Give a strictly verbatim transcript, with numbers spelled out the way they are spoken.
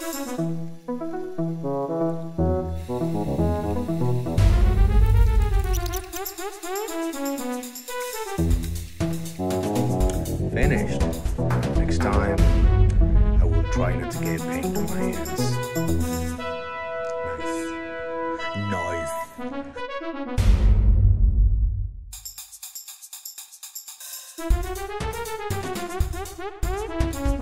Finished. Next time, I will try not to get paint on my hands. Nice. Nice.